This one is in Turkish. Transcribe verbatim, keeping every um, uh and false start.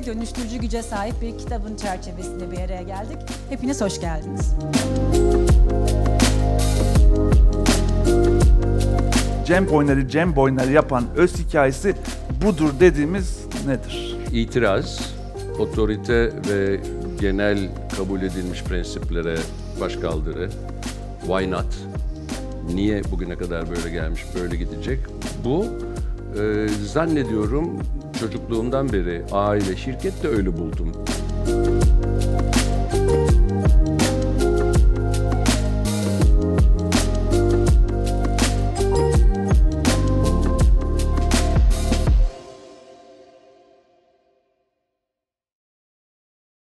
ve dönüştürücü güce sahip bir kitabın çerçevesinde bir araya geldik. Hepiniz hoş geldiniz. Cem Boyner'i Cem Boyner yapan öz hikayesi budur dediğimiz nedir? İtiraz, otorite ve genel kabul edilmiş prensiplere başkaldırı, why not, niye bugüne kadar böyle gelmiş, böyle gidecek. Bu e, zannediyorum çocukluğumdan beri aile, şirket de öyle buldum.